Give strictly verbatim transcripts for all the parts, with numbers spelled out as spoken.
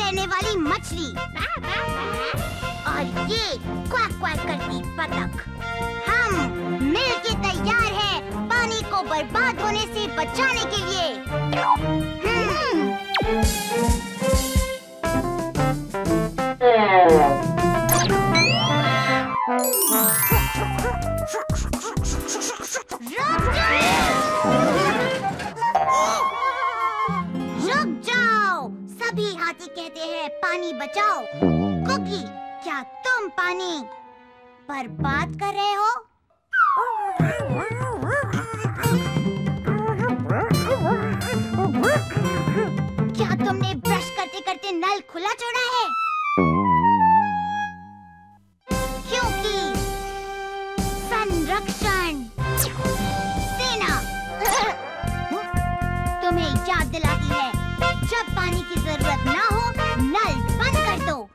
तैरने वाली मछली और ये क्वाक क्वाक करती बतख। हम मिलके तैयार हैं पानी को बर्बाद होने से बचाने के लिए। रुक जाओ, सभी हाथी कहते हैं पानी बचाओ। गुगली, क्या तुम पानी बर्बाद कर रहे हो? क्या तुमने ब्रश करते करते नल खुला छोड़ा है? क्योंकि संरक्षण सेना तुम्हें याद दिलाती है, जब पानी की जरूरत ना हो नल बंद कर दो।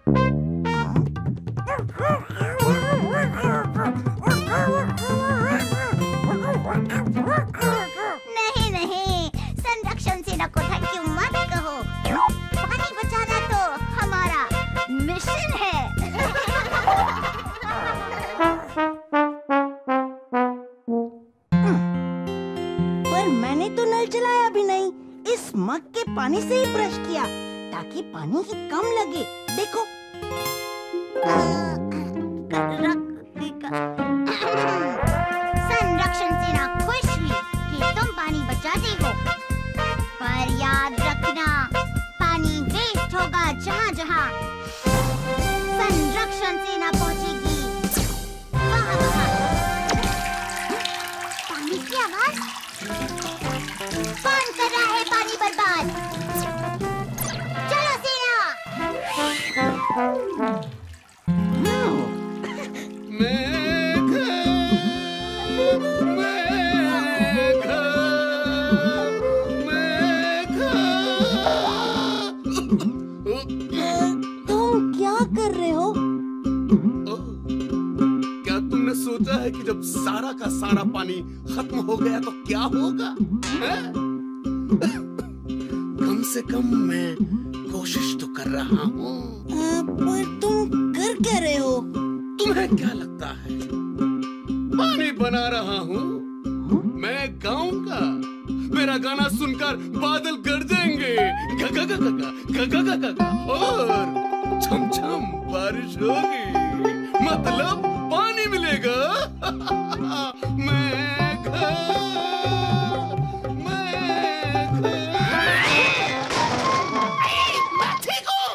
नहीं नहीं, संरक्षण सेना को थैंक यू मत कहो। पानी बचाना तो हमारा मिशन है। पर मैंने तो नल चलाया भी नहीं, इस मग के पानी से ही ब्रश किया ताकि पानी ही कम लगे। देखो। संरक्षण सेना खुश हुई कि तुम पानी बचाते हो, पर याद रखना पानी वेस्ट होगा जहाँ जहाँ। संरक्षण सेना पहुँचेगी वहाँ वहाँ। पानी की आवाज, कौन कर रहा है पानी बर्बाद? चलो सेना। तुम क्या कर रहे हो? क्या तुमने सोचा है कि जब सारा का सारा पानी खत्म हो गया तो क्या होगा? कम से कम मैं कोशिश तो कर रहा हूँ। पर तुम कर क्या रहे हो? तुम्हें क्या लगता है पानी बना रहा हूँ? मैं गाऊंगा, मेरा गाना सुनकर बादल गरजेंगे, गगा गगा गगा गगा गगा, और छम छम बारिश होगी, मतलब पानी मिलेगा। मैं घर, मैं घर, मैं ठीक हूँ।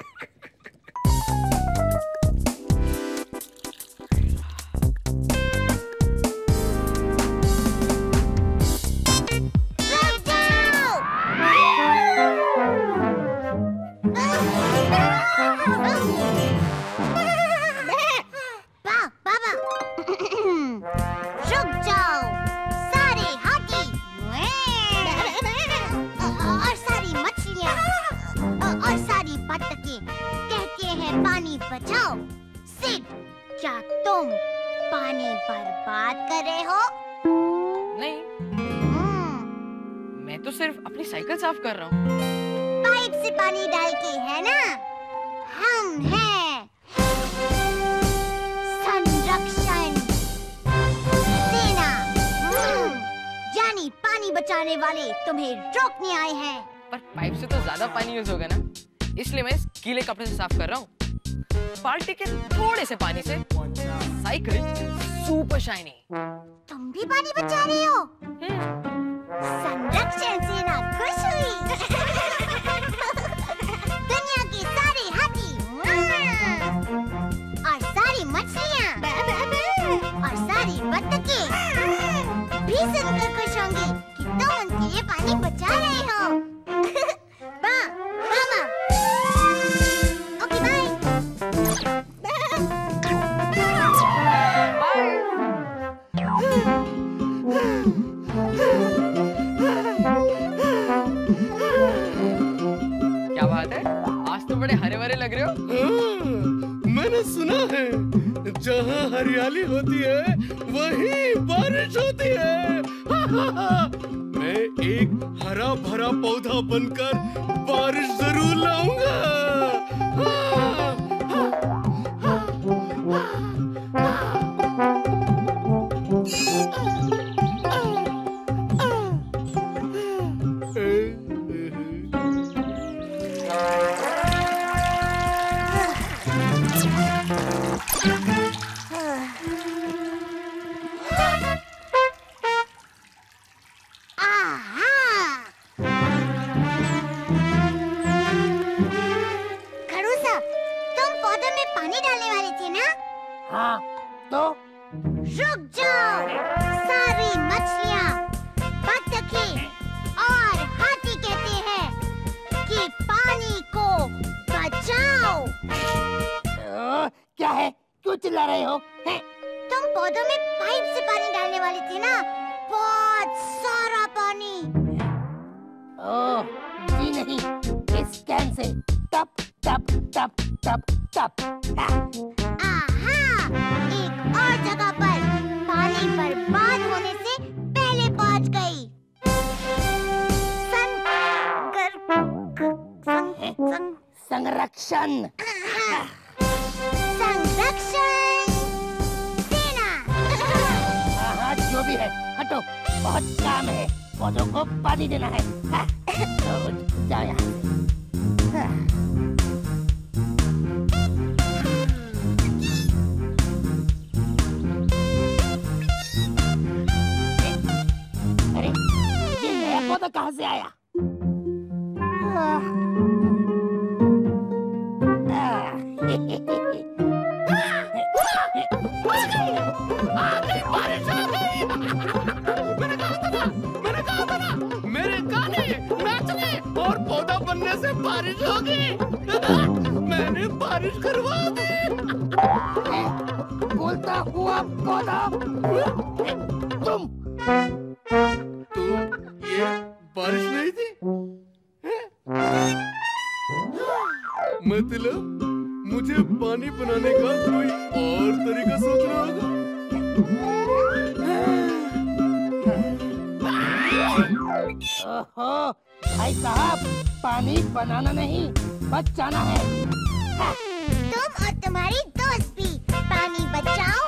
बचाओ। सिड, क्या तुम पानी बर्बाद कर रहे हो? नहीं, मैं तो सिर्फ अपनी साइकिल साफ कर रहा हूँ। पाइप से पानी डाल के, है ना? हम हैं संरक्षण सेना, यानी पानी बचाने वाले तुम्हें रोकने आए हैं। पर पाइप से तो ज्यादा पानी यूज होगा ना, इसलिए मैं इस गीले कपड़े से साफ कर रहा हूँ। बाल्टी के थोड़े से पानी से साइकिल सुपर शाइनी। तुम भी पानी बचा रहे हो? संरक्षण सेना खुश हुई। दुनिया के सारे हाथी और सारी मछलियाँ और सारी बत्तखें भी सुनकर खुश होंगी कि तुम उनके लिए पानी बचा रहे हो। बा, मामा। Okay bye. क्या बात है, आज तो बड़े हरे भरे लग रहे हो। हाँ, मैंने सुना है जहाँ हरियाली होती है वहीं बारिश होती है। मैं एक हरा भरा पौधा बनकर बारिश जरूर लाऊंगा। खड़ूसा, तुम पौधे में पानी डालने वाले थे ना? हाँ, तो रुक जाओ। सारी मछलियाँ, बत्तखें और हाथी कहते हैं कि पानी को बचाओ। ओ, क्या है? क्यों चिल्ला रहे हो? हैं? तुम पौधों में पाइप से पानी डालने वाले थे ना? बहुत सारा पानी। ओह, जी नहीं, इस कैन से टप टप टप टप टप। आहा, एक और जगह पर पानी बर्बाद होने से पहले पहुंच गई। सं, गर, ग, सं, सं, संरक्षण। संरक्षण सेना। हाँ हाँ, जो भी है, हटो, बहुत काम है, पौधों को पानी देना है। हाँ, तो जाओ यहाँ से। हाँ। अरे, ये नया पौधा कहाँ से आया? मेरे गाने नाचने और पौधा बनने से बारिश होगी। मैंने बारिश करवा दी। बोलता हुआ पौधा, तुम तो ये बारिश नहीं थी? मतलब मुझे पानी बनाने का कोई और तरीका सोचना होगा। ओहो, भाई साहब, पानी बनाना नहीं, बचाना है। तुम और तुम्हारी दोस्त भी पानी बचाओ